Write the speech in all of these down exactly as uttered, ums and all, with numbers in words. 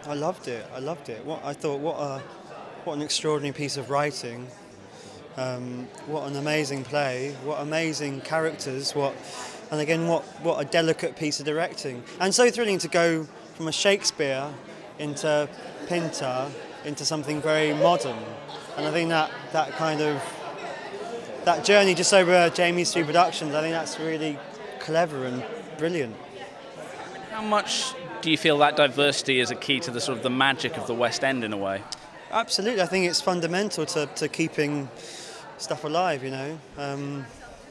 I loved it. I loved it. What I thought, what a, what an extraordinary piece of writing. Um, what an amazing play. What amazing characters. What, and again, what what a delicate piece of directing. And so thrilling to go from a Shakespeare into Pinter into something very modern. And I think that that kind of that journey just over Jamie's three productions, I think that's really clever and brilliant. How much do you feel that diversity is a key to the sort of the magic of the West End in a way? Absolutely, I think it's fundamental to, to keeping stuff alive, you know. Um,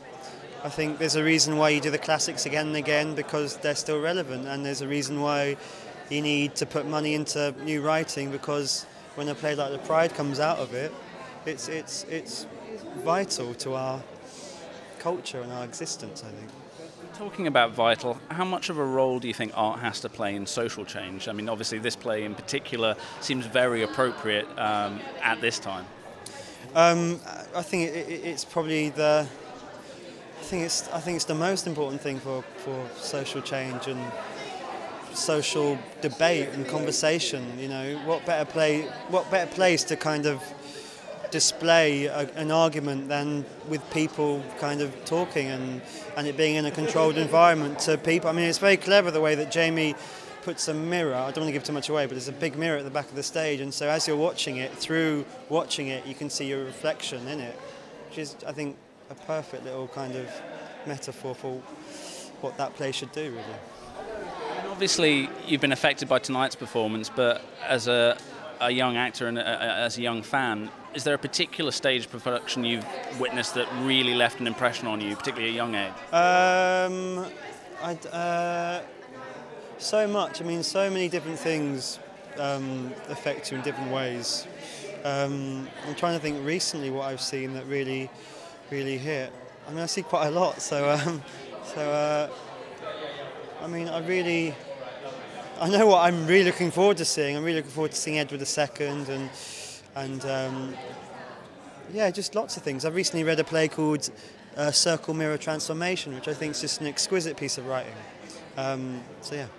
I think there's a reason why you do the classics again and again, because they're still relevant, and there's a reason why you need to put money into new writing, because when a play like The Pride comes out of it, it's, it's, it's vital to our culture and our existence, I think. Talking about vital, how much of a role do you think art has to play in social change? I mean, obviously this play in particular seems very appropriate um, at this time. Um, I think it, it, it's probably the. I think it's. I think it's the most important thing for, for social change and social debate and conversation. You know, what better play? What better place to kind of display a, an argument than with people kind of talking and, and it being in a controlled environment to people. I mean, it's very clever the way that Jamie puts a mirror, I don't want to give too much away, but there's a big mirror at the back of the stage, and so as you're watching it, through watching it, you can see your reflection in it, which is, I think, a perfect little kind of metaphor for what that play should do, really. Obviously, you've been affected by tonight's performance, but as a a young actor and a, a, as a young fan, is there a particular stage of production you've witnessed that really left an impression on you, particularly at a young age? Um, I'd, uh, so much. I mean, so many different things um, affect you in different ways. Um, I'm trying to think recently what I've seen that really, really hit. I mean, I see quite a lot. So, um, so uh, I mean, I really. I know what I'm really looking forward to seeing. I'm really looking forward to seeing Edward the Second and and um, yeah, just lots of things. I've recently read a play called uh, Circle Mirror Transformation, which I think is just an exquisite piece of writing. Um, so yeah.